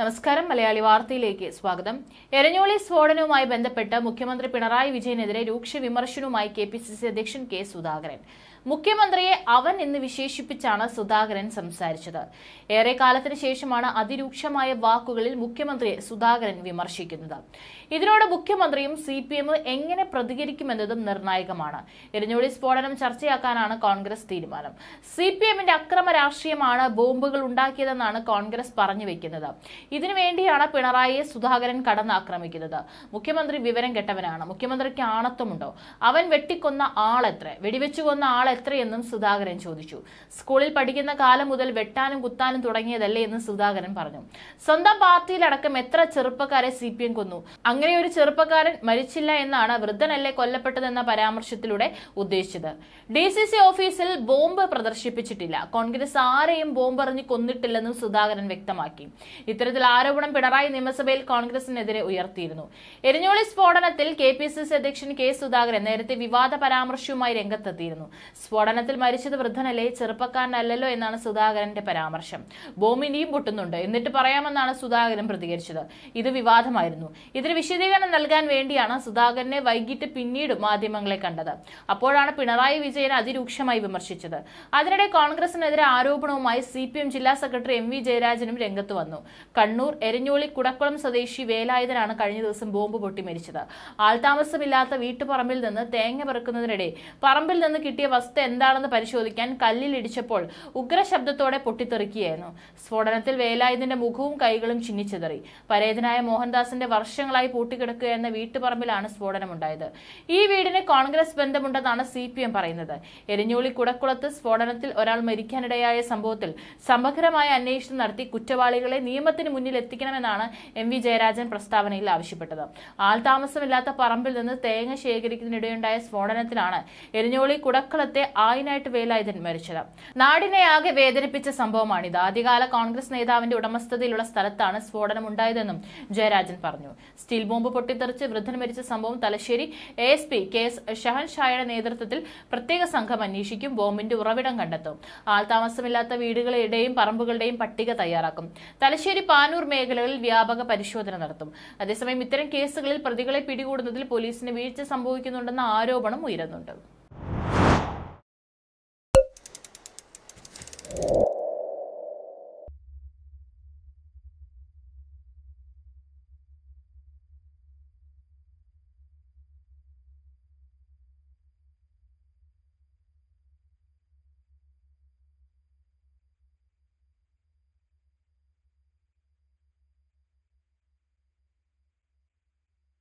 നമസ്കാരം. മലയാളി വാർത്തയിലേക്ക് സ്വാഗതം. എരഞ്ഞോളി സ്ഫോടനവുമായി ബന്ധപ്പെട്ട് മുഖ്യമന്ത്രി പിണറായി വിജയനെതിരെ രൂക്ഷ വിമർശനവുമായി കെപിസിസി അധ്യക്ഷൻ കെ സുധാകരൻ. മുഖ്യമന്ത്രിയെ അവൻ എന്ന് വിശേഷിപ്പിച്ചാണ് സുധാകരൻ സംസാരിച്ചത്. ഏറെക്കാലത്തിന് ശേഷമാണ് അതിരൂക്ഷമായ വാക്കുകളിൽ മുഖ്യമന്ത്രിയെ സുധാകരൻ വിമർശിക്കുന്നത്. ഇതിനോട് മുഖ്യമന്ത്രിയും സിപിഎമ്മും എങ്ങനെ പ്രതികരിക്കുമെന്നതും നിർണായകമാണ്. എരഞ്ഞോളി സ്ഫോടനം ചർച്ചയാക്കാനാണ് കോൺഗ്രസ് തീരുമാനം. സിപിഎമ്മിന്റെ അക്രമ രാഷ്ട്രീയമാണ് ബോംബുകൾ ഉണ്ടാക്കിയതെന്നാണ് കോൺഗ്രസ് പറഞ്ഞു വെക്കുന്നത്. ഇതിനുവേണ്ടിയാണ് പിണറായിയെ സുധാകരൻ കടന്നാക്രമിക്കുന്നത്. മുഖ്യമന്ത്രി വിവരം കെട്ടവനാണ്. മുഖ്യമന്ത്രിക്ക് ആണത്വമുണ്ടോ? അവൻ വെട്ടിക്കൊന്ന ആളെത്ര, വെടിവെച്ചു കൊന്ന ആളെത്രയെന്നും സുധാകരൻ ചോദിച്ചു. സ്കൂളിൽ പഠിക്കുന്ന കാലം മുതൽ വെട്ടാനും കുത്താനും തുടങ്ങിയതല്ലേ എന്ന് സുധാകരൻ പറഞ്ഞു. സ്വന്തം പാർട്ടിയിലടക്കം എത്ര ചെറുപ്പക്കാരെ സിപിഎം കൊന്നു? അങ്ങനെ ഒരു ചെറുപ്പക്കാരൻ മരിച്ചില്ല എന്നാണ് വൃദ്ധനല്ലേ കൊല്ലപ്പെട്ടതെന്ന പരാമർശത്തിലൂടെ ഉദ്ദേശിച്ചത്. ഡിസിസി ഓഫീസിൽ ബോംബ് പ്രദർശിപ്പിച്ചിട്ടില്ല. കോൺഗ്രസ് ആരെയും ബോംബെറിഞ്ഞ് കൊന്നിട്ടില്ലെന്നും സുധാകരൻ വ്യക്തമാക്കി. ഇത്തരത്തിൽ ആരോപണം പിണറായി നിയമസഭയിൽ കോൺഗ്രസിനെതിരെ ഉയർത്തിയിരുന്നു. എരഞ്ഞോളി സ്ഫോടനത്തിൽ കെപിസിസി അധ്യക്ഷൻ കെ സുധാകരൻ നേരത്തെ വിവാദ പരാമർശവുമായി രംഗത്തെത്തിയിരുന്നു. സ്ഫോടനത്തിൽ മരിച്ചത് വൃദ്ധനല്ലേ, ചെറുപ്പക്കാരനല്ലല്ലോ എന്നാണ് സുധാകരന്റെ പരാമർശം. ബോംബ് ഇനിയും പൊട്ടുന്നുണ്ട്, എന്നിട്ട് പറയാമെന്നാണ് സുധാകരൻ പ്രതികരിച്ചത്. ഇത് വിവാദമായിരുന്നു. ഇതിന് വിശദീകരണം നൽകാൻ വേണ്ടിയാണ് സുധാകരനെ വൈകിട്ട് പിന്നീട് മാധ്യമങ്ങളെ കണ്ടത്. അപ്പോഴാണ് പിണറായി വിജയനെ അതിരൂക്ഷമായി വിമർശിച്ചത്. അതിനിടെ കോൺഗ്രസിനെതിരെ ആരോപണവുമായി സിപിഎം ജില്ലാ സെക്രട്ടറി എം വി ജയരാജനും രംഗത്ത് വന്നു. കണ്ണൂർ എരഞ്ഞോളി കുടക്കുളം സ്വദേശി വേലായുധനാണ് കഴിഞ്ഞ ദിവസം ബോംബ് പൊട്ടി മരിച്ചത്. ആൾതാമസമില്ലാത്ത വീട്ടുപറമ്പിൽ നിന്ന് തേങ്ങ പെറുക്കുന്നതിനിടെ പറമ്പിൽ നിന്ന് കിട്ടിയ വസ്തു എന്താണെന്ന് പരിശോധിക്കാൻ കല്ലിൽ ഇടിച്ചപ്പോൾ ഉഗ്രശബ്ദത്തോടെ പൊട്ടിത്തെറിക്കുകയായിരുന്നു. സ്ഫോടനത്തിൽ വേലായുധന്റെ മുഖവും കൈകളും ചിന്നിച്ചിതറി. പരേതനായ മോഹൻദാസിന്റെ വർഷങ്ങളായി പൂട്ടിക്കിടക്കുകയെന്ന വീട്ടുപറമ്പിലാണ് സ്ഫോടനമുണ്ടായത്. ഈ വീടിന് കോൺഗ്രസ് ബന്ധമുണ്ടെന്നാണ് സിപിഎം പറയുന്നത്. എരഞ്ഞോളി കുടക്കുളത്ത് സ്ഫോടനത്തിൽ ഒരാൾ മരിക്കാനിടയായ സംഭവത്തിൽ സമഗ്രമായ അന്വേഷണം നടത്തി കുറ്റവാളികളെ നിയമത്തിന് മുന്നിൽ എത്തിക്കണമെന്നാണ് എം വി ജയരാജൻ പ്രസ്താവനയിൽ ആവശ്യപ്പെട്ടത്. ആൾതാമസമില്ലാത്ത പറമ്പിൽ നിന്ന് തേങ്ങ ശേഖരിക്കുന്നതിനിടെയുണ്ടായ സ്ഫോടനത്തിലാണ് എരഞ്ഞോളി കുടക്കുളത്തെ ആയിനായിട്ട് വേലായുധൻ മരിച്ചത്. നാടിനെ ആകെ വേദനിപ്പിച്ച സംഭവമാണിത്. ആദ്യകാല കോൺഗ്രസ് നേതാവിന്റെ ഉടമസ്ഥതയിലുള്ള സ്ഥലത്താണ് സ്ഫോടനം ഉണ്ടായതെന്നും ജയരാജൻ പറഞ്ഞു. സ്റ്റീൽ ബോംബ് പൊട്ടിത്തെറിച്ച് വൃദ്ധൻ മരിച്ച സംഭവം തലശ്ശേരി ASP KS ഷഹൻഷായുടെ നേതൃത്വത്തിൽ പ്രത്യേക സംഘം അന്വേഷിക്കും. ബോംബിന്റെ ഉറവിടം കണ്ടെത്തും. ആൾതാമസമില്ലാത്ത വീടുകളുടെയും പറമ്പുകളുടെയും പട്ടിക തയ്യാറാക്കും. തലശ്ശേരി പാനൂർ മേഖലകളിൽ വ്യാപക പരിശോധന നടത്തും. അതേസമയം ഇത്തരം കേസുകളിൽ പ്രതികളെ പിടികൂടുന്നതിൽ പോലീസിന് വീഴ്ച സംഭവിക്കുന്നുണ്ടെന്ന ആരോപണം ഉയരുന്നുണ്ട്.